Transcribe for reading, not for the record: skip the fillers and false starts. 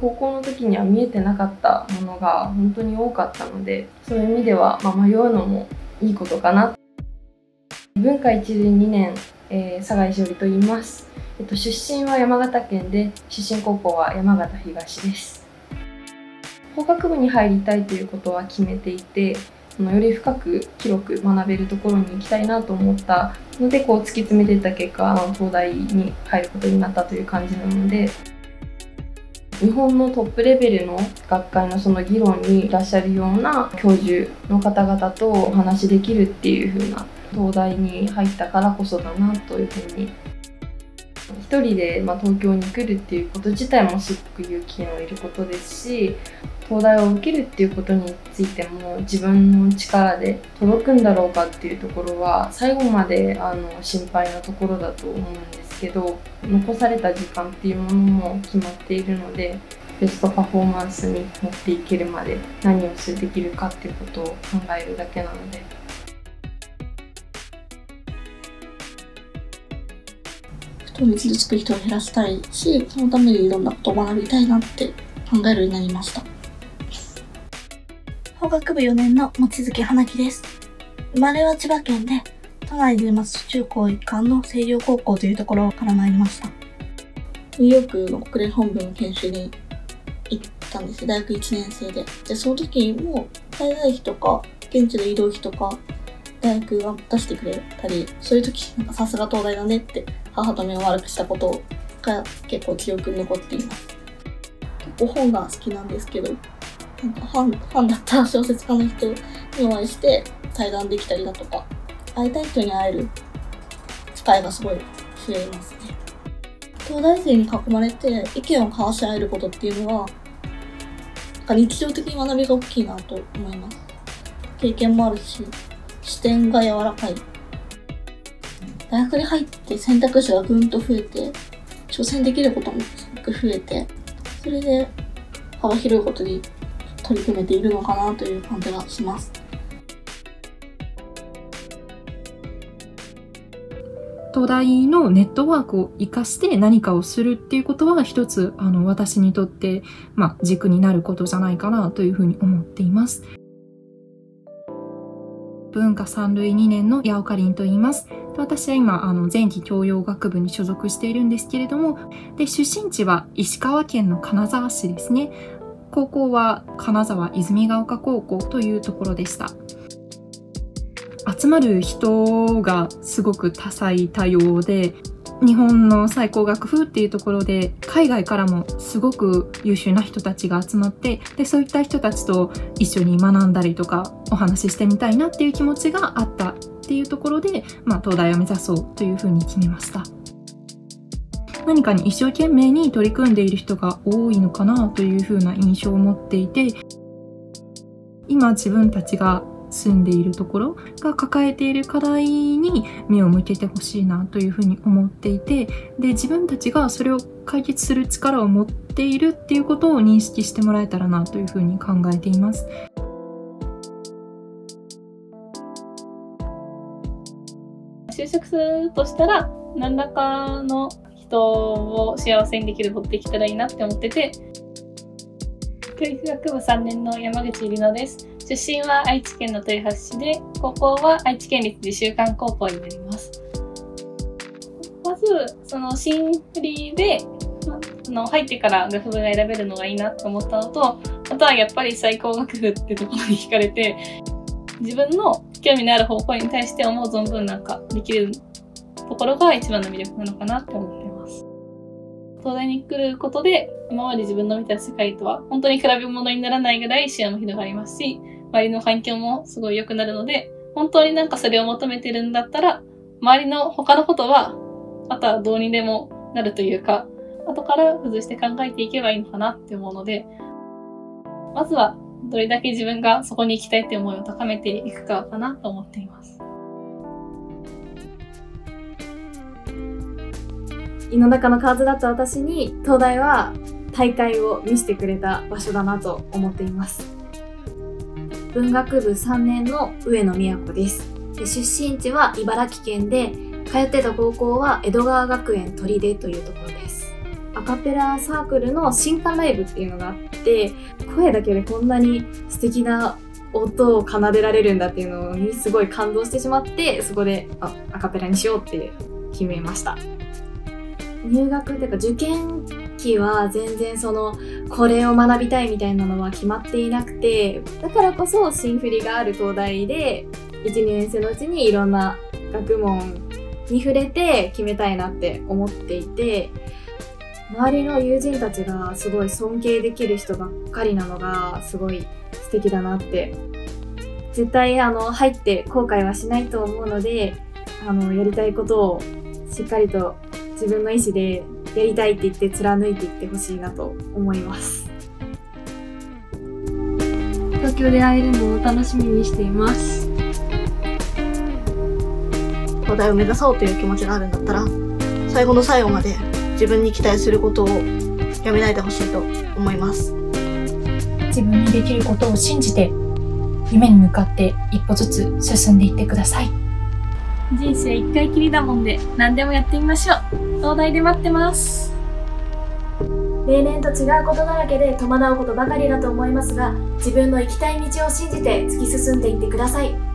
高校の時には見えてなかったものが本当に多かったので、そういう意味では、迷うのもいいことかな。文化一類2年、佐賀井しおりと言います。出身は山形県で、出身高校は山形東です。法学部に入りたいということは決めていて、より深く広く学べるところに行きたいなと思ったので、突き詰めていった結果、東大に入ることになったという感じなので、日本のトップレベルの学会のその議論にいらっしゃるような教授の方々とお話しできるっていう風な東大に入ったからこそだなというふうに。一人で東京に来るっていうこと自体もすごく勇気のいることですし、東大を受けるっていうことについても自分の力で届くんだろうかっていうところは最後まで心配なところだと思うんですけど、残された時間っていうものも決まっているので、ベストパフォーマンスに持っていけるまで何をできるかっていうことを考えるだけなので。 不登校傷つく人を減らしたいし、そのためにいろんなことを学びたいなって考えるようになりました。法学部4年の望月花樹です。生まれは千葉県で、都内でます中高一貫の星稜高校というところから参りました。ニューヨークの国連本部の研修に行ったんです。大学1年生で。で、その時にも滞在費とか、現地の移動費とか、大学が出してくれたり、そういう時、さすが東大だねって母と目を悪くしたことが結構記憶に残っています。結構本が好きなんですけど、ファンだった小説家の人にお会いして対談できたりだとか、会いたい人に会える機会がすごい増えますね。東大生に囲まれて意見を交わし合えることっていうのは、日常的に学びが大きいなと思います。経験もあるし、視点が柔らかい。大学に入って選択肢がぐんと増えて、挑戦できることもすごく増えて、それで幅広いことに取り組めているのかなという感じがします。 東大のネットワークを活かして何かをするっていうことは一つ私にとって軸になることじゃないかなというふうに思っています。文化三類2年の八岡凛と言います。私は今前期教養学部に所属しているんですけれども、で出身地は石川県の金沢市ですね。高校は金沢泉ヶ丘高校というところでした。集まる人がすごく多彩多様で、日本の最高学府っていうところで海外からもすごく優秀な人たちが集まって、でそういった人たちと一緒に学んだりとかお話ししてみたいなっていう気持ちがあったっていうところで、東大を目指そうというふうに決めました。何かに一生懸命に取り組んでいる人が多いのかなというふうな印象を持っていて、今自分たちが住んでいるところが抱えている課題に目を向けてほしいなというふうに思っていて、で自分たちがそれを解決する力を持っているっていうことを認識してもらえたらなというふうに考えています。 就職するとしたら何らかの人を幸せにできることできたらいいなって思ってて、教育学部3年の山口里乃です。出身は愛知県の豊橋市で、高校は愛知県立自習館高校になります。まずその新振りで入ってから学部が選べるのがいいなと思ったのと、あとはやっぱり最高学部ってところに惹かれて、自分の興味のある方向に対して思う存分できるところが一番の魅力なのかなって思っています。東大に来ることで今まで自分の見た世界とは本当に比べ物にならないぐらい視野も広がりますし、周りの環境もすごい良くなるので、本当にそれを求めてるんだったら、周りの他のことはあとはどうにでもなるというか、後から付随して考えていけばいいのかなって思うので、まずはどれだけ自分がそこに行きたいって思いを高めていくかなと思っています。 胃の中の蛙だった私に東大は大会を見せてくれた場所だなと思っています。文学部3年の上野美也子です。出身地は茨城県で、通ってた高校は江戸川学園取手というところです。 アカペラサークルの新刊ライブっていうのがあって、声だけでこんなに素敵な音を奏でられるんだっていうのにすごい感動してしまって、そこでアカペラにしようって決めました。入学っていうか受験期は全然これを学びたいみたいなのは決まっていなくて、だからこそ新振りがある東大で1、2年生のうちにいろんな学問に触れて決めたいなって思っていて、周りの友人たちがすごい尊敬できる人ばっかりなのがすごい素敵だなって、絶対入って後悔はしないと思うので、やりたいことをしっかりと自分の意思でやりたいって言って貫いていってほしいなと思います。 東京で会えるのを楽しみにしています。 東大を目指そうという気持ちがあるんだったら、最後の最後まで自分に期待することをやめないでほしいと思います。 自分にできることを信じて、夢に向かって一歩ずつ進んでいってください。 人生一回きりだもんで何でもやってみましょう。東大で待ってます。 例年と違うことだらけで戸惑うことばかりだと思いますが、自分の行きたい道を信じて突き進んでいってください。